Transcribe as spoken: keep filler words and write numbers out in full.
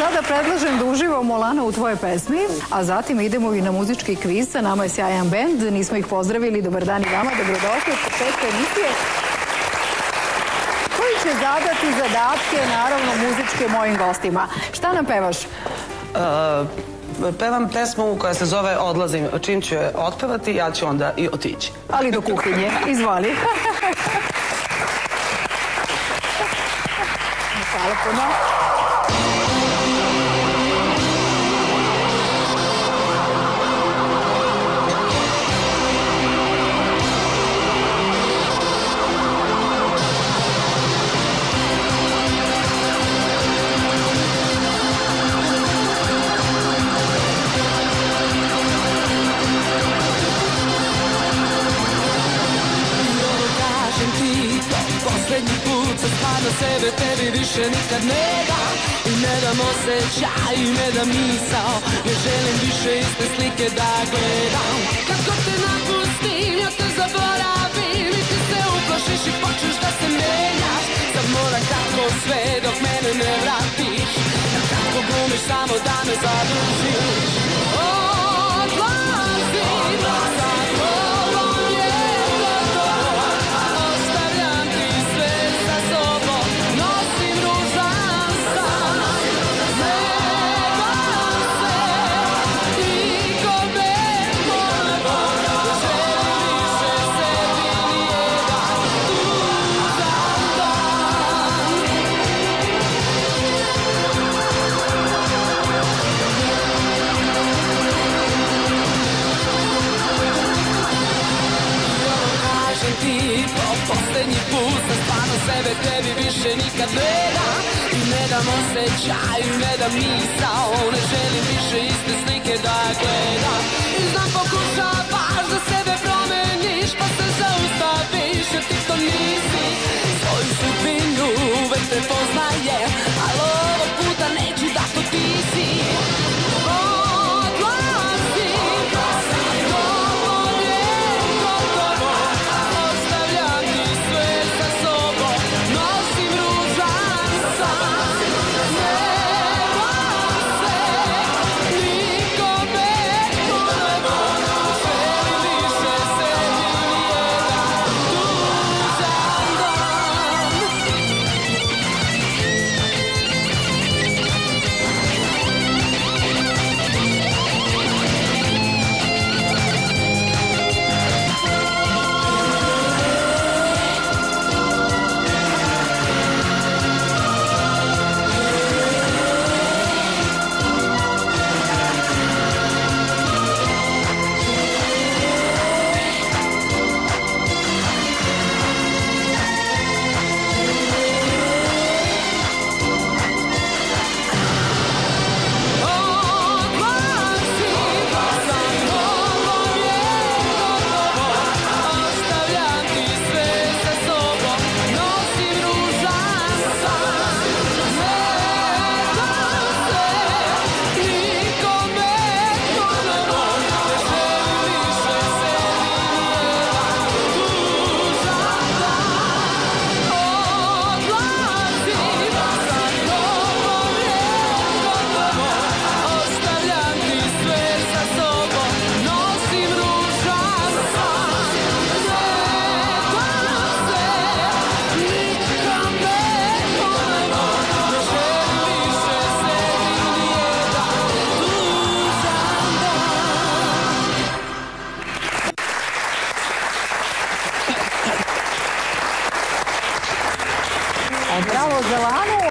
sada predlažem da uživamo, Lana, u tvojoj pesmi, a zatim idemo i na muzički kviz. Sa nama je sjajan bend, nismo ih pozdravili. Dobar dan i vama, dobrodošli u početku emisije, koji će zadati zadatke, naravno, muzičke mojim gostima. Šta nam pevaš? Pevam pesmu koja se zove Odlazim. Čim ću je otpevati, ja ću onda i otići. Ali do kuhinje. Izvoli. Hvala puno. Poslednji put se stvarno sebe tebi više nikad ne dam. I ne dam osjećaj, i ne dam misao. Ne želim više iste slike da gledam. Kad god te napustim, ja te zaboravim. I ti se uplašiš i počneš da se menjaš. Sad mora kratko sve dok mene ne vratiš. Da kratko glumiš samo da me zadužiš. Odlazim, sad tobom je gotovo. Ostavljam ti sve sa sobom. Nosim ružan san. Ne bam se nikome ponovo. Ne želim više sebi nijedan tužan dan. Kažem ti po poslednji put da stvarno sebe tebi više nikad ne dam. I ne dam osjećaj, i ne dam misao. Ne želim više iste slike da gledam. I znam pokušavaš da sebe promeniš, pa se zaustaviš jer ti to nisi. Svoju sudbinu uvek prepoznaje, ali ovog puta neću da to ti si. Odlazim, sad tobom je gotovo. Ostavljam ti sve sa sobom. Nosim ružan san. Ne bam se nikome ponovo. Želim više sebi nijedan tužan dan. Bravo za Lanu.